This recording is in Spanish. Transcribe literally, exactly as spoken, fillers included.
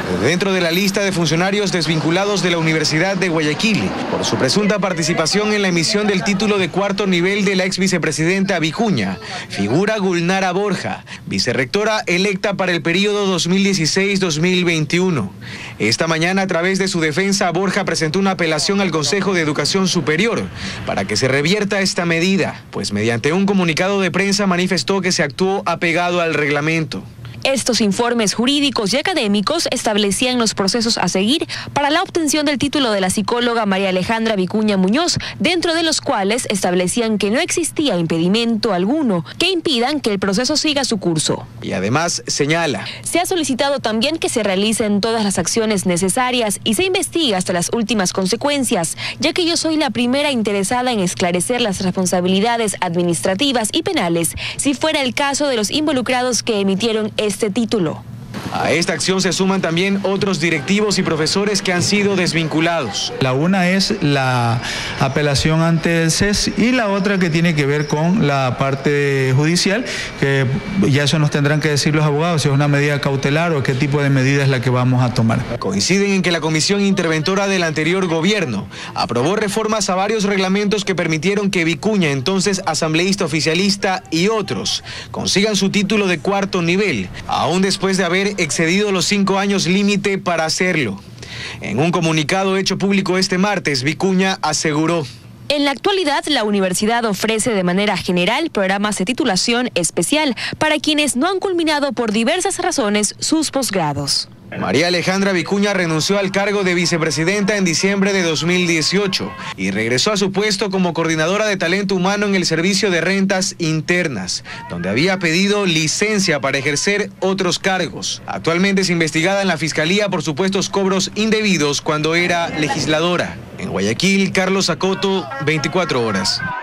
dentro de la lista de funcionarios desvinculados de la Universidad de Guayaquil por su presunta participación en la emisión del título de cuarto nivel de la ex vicepresidenta Vicuña, figura Gulnara Borja, vicerrectora electa para el periodo dos mil dieciséis dos mil veintiuno. Esta mañana, a través de su defensa, Borja presentó una apelación al Consejo de Educación Superior para que se revierta esta medida, pues mediante un comunicado de prensa manifestó que se actuó apegado al reglamento. Estos informes jurídicos y académicos establecían los procesos a seguir para la obtención del título de la psicóloga María Alejandra Vicuña Muñoz, dentro de los cuales establecían que no existía impedimento alguno que impidan que el proceso siga su curso. Y además señala: se ha solicitado también que se realicen todas las acciones necesarias y se investigue hasta las últimas consecuencias, ya que yo soy la primera interesada en esclarecer las responsabilidades administrativas y penales si fuera el caso de los involucrados que emitieron este este título. A esta acción se suman también otros directivos y profesores que han sido desvinculados. La una es la apelación ante el C E S y la otra que tiene que ver con la parte judicial, que ya eso nos tendrán que decir los abogados, si es una medida cautelar o qué tipo de medida es la que vamos a tomar. Coinciden en que la comisión interventora del anterior gobierno aprobó reformas a varios reglamentos que permitieron que Vicuña, entonces asambleísta oficialista, y otros consigan su título de cuarto nivel, aún después de haber excedido los cinco años límite para hacerlo. En un comunicado hecho público este martes, Vicuña aseguró: en la actualidad, la universidad ofrece de manera general programas de titulación especial para quienes no han culminado por diversas razones sus posgrados. María Alejandra Vicuña renunció al cargo de vicepresidenta en diciembre de dos mil dieciocho y regresó a su puesto como coordinadora de talento humano en el Servicio de Rentas Internas, donde había pedido licencia para ejercer otros cargos. Actualmente es investigada en la Fiscalía por supuestos cobros indebidos cuando era legisladora. En Guayaquil, Carlos Acoto, veinticuatro horas.